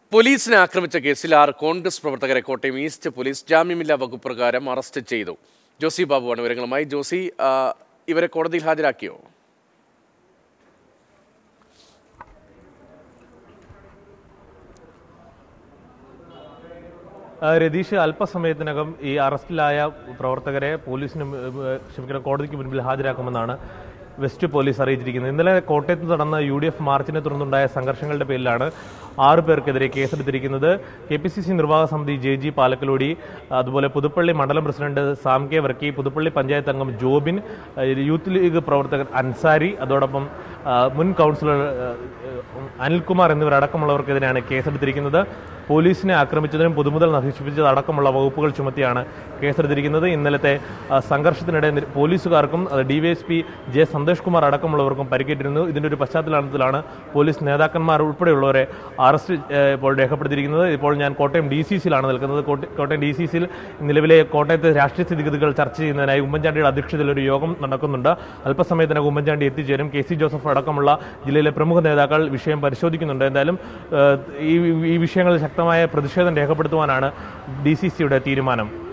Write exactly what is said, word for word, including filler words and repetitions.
പോലീസിനെ ആക്രമിച്ച കേസിൽ ആറ് കോൺഗ്രസ് പ്രവർത്തകരെ കോട്ടയം ഈസ്റ്റ് പോലീസ് ജാമ്യമില്ലാ വകുപ്പ് പ്രകാരം അറസ്റ്റ് ചെയ്തു. ജോസി ബാബുവാണ് വിവരങ്ങളുമായി. ജോസി, ഇവരെ കോടതിയിൽ ഹാജരാക്കിയോ? രതീഷ്, അല്പസമയത്തിനകം ഈ അറസ്റ്റിലായ പ്രവർത്തകരെ പോലീസിന് ക്ഷമിക്കണം കോടതിക്ക് മുൻപിൽ ഹാജരാക്കുമെന്നാണ് വെസ്റ്റ് പോലീസ് അറിയിച്ചിരിക്കുന്നത്. ഇന്നലെ കോട്ടയത്ത് നടന്ന യു ഡി എഫ് മാർച്ചിനെ തുടർന്നുണ്ടായ സംഘർഷങ്ങളുടെ പേരിലാണ് ആറ് പേർക്കെതിരെ കേസെടുത്തിരിക്കുന്നത്. കെ പി സി സി നിർവാഹക സമിതി ജെ ജി പാലക്കലോടി, അതുപോലെ പുതുപ്പള്ളി മണ്ഡലം പ്രസിഡന്റ് സാം കെ വർക്കി, പുതുപ്പള്ളി പഞ്ചായത്ത് അംഗം ജോബിൻ, യൂത്ത് ലീഗ് പ്രവർത്തകൻ അൻസാരി, അതോടൊപ്പം മുൻ കൗൺസിലർ അനിൽകുമാർ എന്നിവരടക്കമുള്ളവർക്കെതിരെയാണ് കേസെടുത്തിരിക്കുന്നത്. പോലീസിനെ ആക്രമിച്ചതിനും പൊതുമുതൽ നശിപ്പിച്ചതടക്കമുള്ള വകുപ്പുകൾ ചുമത്തിയാണ് കേസെടുത്തിരിക്കുന്നത്. ഇന്നലത്തെ സംഘർഷത്തിനിടെ പോലീസുകാർക്കും ഡിവൈഎസ്പി ജെ സന്തോഷ് കുമാർ അടക്കമുള്ളവർക്കും പരിക്കേറ്റിരുന്നു. ഇതിൻ്റെ ഒരു പശ്ചാത്തലത്തിലാണ് പോലീസ് നേതാക്കന്മാർ ഉൾപ്പെടെയുള്ളവരെ അറസ്റ്റ് ഇപ്പോൾ രേഖപ്പെടുത്തിയിരിക്കുന്നത്. ഇപ്പോൾ ഞാൻ കോട്ടയം ഡി സി സിയിലാണ് നിൽക്കുന്നത്. കോട്ടയം ഡി സി സിയിൽ നിലവിലെ കോട്ടയത്തെ രാഷ്ട്രീയ സ്ഥിതിഗതികൾ ചർച്ച ചെയ്യുന്നതിനായി ഉമ്മൻചാണ്ടിയുടെ അധ്യക്ഷതയിൽ ഒരു യോഗം നടക്കുന്നുണ്ട്. അല്പസമയത്തിനകം ഉമ്മൻചാണ്ടി എത്തിച്ചേരും. കെ സി ജോസഫ് അടക്കമുള്ള ജില്ലയിലെ പ്രമുഖ നേതാക്കൾ വിഷയം പരിശോധിക്കുന്നുണ്ട്. എന്തായാലും ഈ വിഷയങ്ങളിൽ ശക്തമായ പ്രതിഷേധം രേഖപ്പെടുത്തുവാനാണ് ഡി സി സിയുടെ തീരുമാനം.